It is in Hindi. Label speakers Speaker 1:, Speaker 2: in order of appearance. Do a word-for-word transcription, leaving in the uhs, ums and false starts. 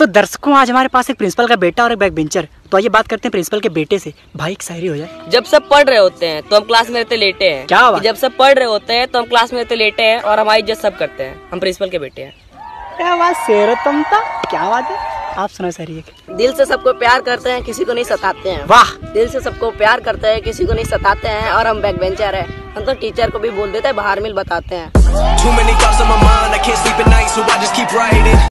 Speaker 1: तो दर्शकों, आज हमारे पास एक प्रिंसिपल का बेटा और एक बैक बेंचर। तो आइए बात करते हैं प्रिंसिपल के बेटे से। भाई एक शायरी हो जाए।
Speaker 2: जब सब पढ़ रहे होते हैं तो हम क्लास में रहते लेटे हैं।
Speaker 1: क्या बात?
Speaker 2: जब सब पढ़ रहे होते हैं तो हम क्लास में रहते लेटे हैं और हमारी इज्जत सब करते हैं। हम प्रिंसिपल के बेटे हैं।
Speaker 1: क्या बात शेर तुम था, क्या बात है। आप सुनो शायरी एक।
Speaker 2: दिल से सबको प्यार करते हैं, किसी को नहीं सताते हैं।
Speaker 1: वाह।
Speaker 2: दिल से सबको प्यार करते हैं, किसी को नहीं सताते हैं। और हम बैक बेंचर है, हम तो टीचर को भी बोल देते हैं, बाहर मिल बताते हैं।